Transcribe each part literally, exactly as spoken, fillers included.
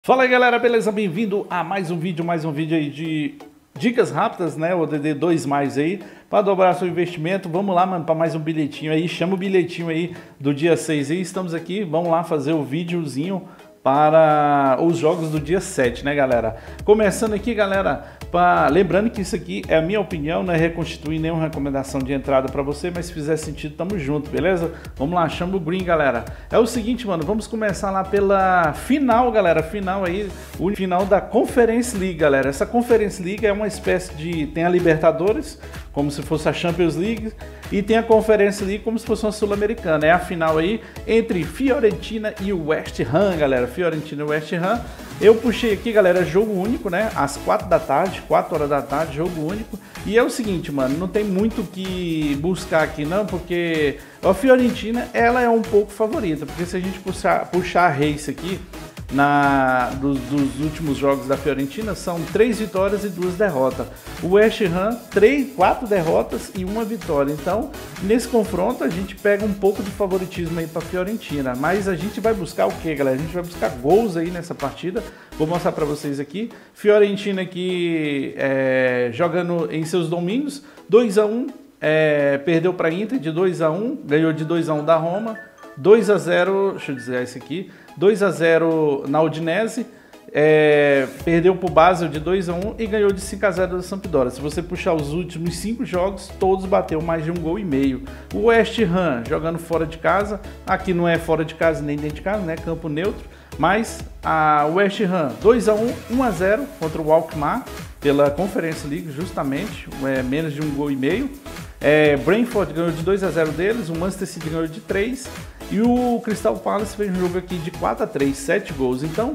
Fala aí galera, beleza? Bem-vindo a mais um vídeo, mais um vídeo aí de dicas rápidas, né? O D D dois mais aí, para dobrar seu investimento. Vamos lá, mano, para mais um bilhetinho aí. Chama o bilhetinho aí do dia seis aí. Estamos aqui, vamos lá fazer o videozinho para os jogos do dia sete, né, galera? Começando aqui, galera, pra... lembrando que isso aqui é a minha opinião, não é reconstituir nenhuma recomendação de entrada para você, mas se fizer sentido, tamo junto, beleza? Vamos lá, chama o green, galera. É o seguinte, mano, vamos começar lá pela final, galera, final aí, o final da Conference League, galera. Essa Conference League é uma espécie de... tem a Libertadores, como se fosse a Champions League, e tem a Conference League como se fosse uma Sul-Americana. É a final aí entre Fiorentina e o West Ham, galera. Fiorentina e West Ham. Eu puxei aqui, galera, jogo único, né? Às quatro da tarde, quatro horas da tarde, jogo único. E é o seguinte, mano, não tem muito o que buscar aqui não, porque a Fiorentina, ela é um pouco favorita, porque se a gente puxar, puxar a race aqui, Na, dos, dos últimos jogos da Fiorentina, são três vitórias e duas derrotas. O West Ham, três, quatro derrotas e uma vitória. Então, nesse confronto, a gente pega um pouco de favoritismo aí para a Fiorentina. Mas a gente vai buscar o que, galera? A gente vai buscar gols aí nessa partida. Vou mostrar para vocês aqui. Fiorentina aqui é, jogando em seus domínios. dois a um, é, perdeu para a Inter de dois a um, ganhou de dois a um da Roma. dois a zero, deixa eu dizer esse aqui, dois a zero na Udinese, é, perdeu para o Basel de dois a um e ganhou de cinco a zero da Sampdoria. Se você puxar os últimos cinco jogos, todos bateu mais de um gol e meio. O West Ham jogando fora de casa, aqui não é fora de casa nem dentro de casa, né? Campo neutro, mas a West Ham dois a um, um a zero contra o Alkmaar pela Conference League, justamente, é, menos de um gol e meio. É, Brentford ganhou de dois a zero deles, o Manchester City ganhou de três e o Crystal Palace fez um jogo aqui de quatro a três, sete gols. Então,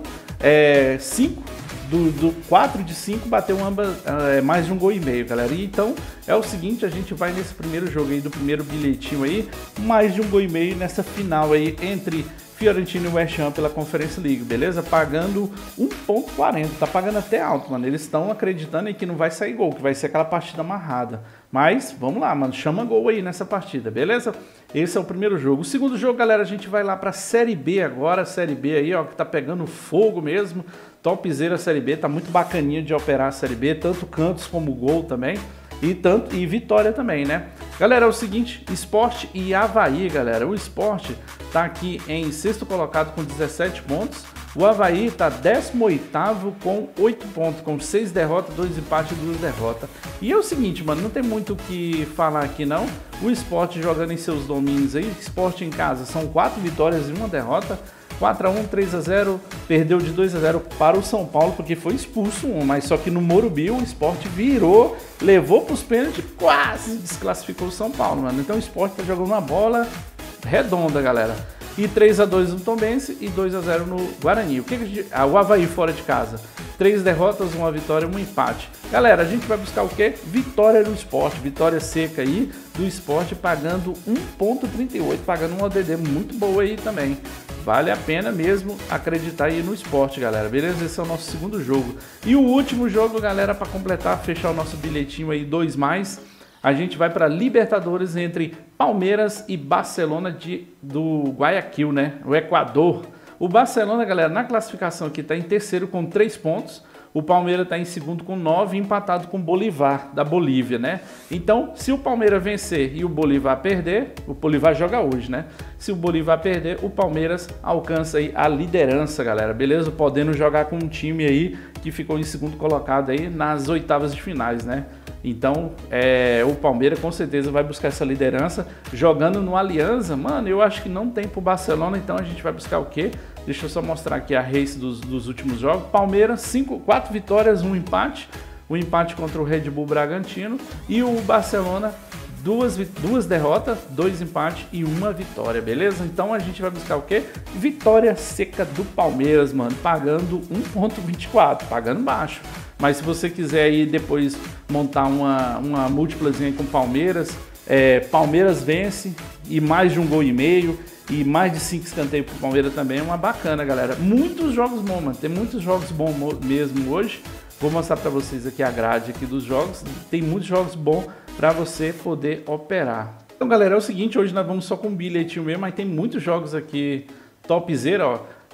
é, cinco do, do quatro de cinco bateu ambas, é, mais de um gol e meio, galera. E então, é o seguinte, a gente vai nesse primeiro jogo aí, do primeiro bilhetinho aí, mais de um gol e meio nessa final aí entre Fiorentina e West Ham pela Conference League, beleza? Pagando um ponto quarenta, tá pagando até alto, mano. Eles estão acreditando aí que não vai sair gol, que vai ser aquela partida amarrada. Mas, vamos lá, mano, chama gol aí nessa partida, beleza? Esse é o primeiro jogo. O segundo jogo, galera, a gente vai lá pra Série B agora, Série B aí, ó, que tá pegando fogo mesmo. Topzera Série B, tá muito bacaninha de operar a Série B, tanto cantos como gol também. E, tanto, e vitória também, né? Galera, é o seguinte, Sport e Avaí, galera. O Sport tá aqui em sexto colocado com dezessete pontos. O Avaí tá décimo oitavo com oito pontos, com seis derrotas, dois empates e duas derrotas. E é o seguinte, mano, não tem muito o que falar aqui não. O Sport jogando em seus domínios aí, Sport em casa, são quatro vitórias e uma derrota. quatro a um, três a zero, perdeu de dois a zero para o São Paulo, porque foi expulso um, mas só que no Morumbi o Sport virou, levou para os pênaltis, quase desclassificou o São Paulo, mano. Então o Sport tá jogando uma bola redonda, galera. E três a dois no Tombense e dois a zero no Guarani. O que, que a gente... ah, o Avaí fora de casa, três derrotas, uma vitória, um empate. Galera, a gente vai buscar o quê? Vitória no Sport, vitória seca aí do Sport, pagando um ponto trinta e oito, pagando uma O D D muito boa aí também. Vale a pena mesmo acreditar aí no Sport, galera, beleza? Esse é o nosso segundo jogo. E o último jogo, galera, para completar, fechar o nosso bilhetinho aí, dois mais, a gente vai para Libertadores entre Palmeiras e Barcelona de, do Guayaquil, né? O Equador. O Barcelona, galera, na classificação aqui está em terceiro com três pontos. O Palmeiras está em segundo com nove, empatado com o Bolívar, da Bolívia, né? Então, se o Palmeiras vencer e o Bolívar perder, o Bolívar joga hoje, né? Se o Bolívar perder, o Palmeiras alcança aí a liderança, galera, beleza? Podendo jogar com um time aí que ficou em segundo colocado aí nas oitavas de finais, né? Então, é, o Palmeiras com certeza vai buscar essa liderança jogando no Alianza. Mano, eu acho que não tem pro Barcelona, então a gente vai buscar o quê? Deixa eu só mostrar aqui a race dos, dos últimos jogos. Palmeiras, cinco, quatro vitórias, um empate. Um empate contra o Red Bull Bragantino. E o Barcelona, duas, duas derrotas, dois empates e uma vitória, beleza? Então a gente vai buscar o quê? Vitória seca do Palmeiras, mano, pagando um ponto vinte e quatro, pagando baixo. Mas se você quiser aí depois montar uma, uma múltiplazinha com Palmeiras, é, Palmeiras vence e mais de um gol e meio e mais de cinco escanteios pro Palmeiras também é uma bacana, galera. Muitos jogos bons, mano. Tem muitos jogos bons mesmo hoje. Vou mostrar para vocês aqui a grade aqui dos jogos. Tem muitos jogos bons para você poder operar. Então, galera, é o seguinte, hoje nós vamos só com um bilhetinho mesmo, mas tem muitos jogos aqui topzera, ó.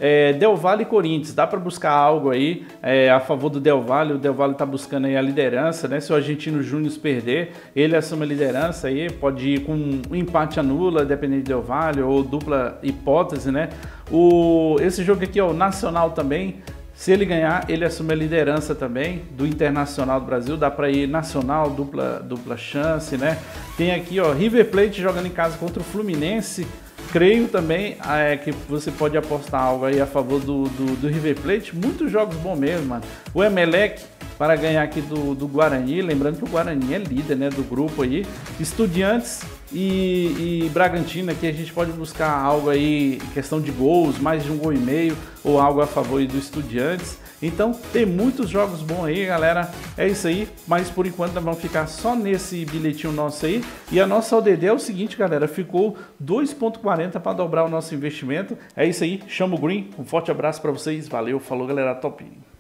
É, Del Valle e Corinthians, dá para buscar algo aí é, a favor do Del Valle. O Del Valle está buscando aí a liderança, né? Se o Argentino Júnior perder, ele assume a liderança aí, pode ir com um empate anula, dependendo do Del Valle, ou dupla hipótese, né? O, esse jogo aqui, ó, o Nacional também. Se ele ganhar, ele assume a liderança também do Internacional do Brasil. Dá para ir Nacional, dupla, dupla chance, né? Tem aqui, ó, River Plate jogando em casa contra o Fluminense. Creio também é, que você pode apostar algo aí a favor do, do, do River Plate. Muitos jogos bons mesmo, mano. O Emelec para ganhar aqui do, do Guarani. Lembrando que o Guarani é líder, né, do grupo aí. Estudiantes e, e Bragantino, aqui a gente pode buscar algo aí, questão de gols, mais de um gol e meio, ou algo a favor aí do Estudiantes. Então tem muitos jogos bons aí, galera. É isso aí, mas por enquanto nós vamos ficar só nesse bilhetinho nosso aí. E a nossa O D D é o seguinte, galera, ficou dois ponto quarenta para dobrar o nosso investimento. É isso aí, chama o Green. Um forte abraço para vocês, valeu, falou, galera, top.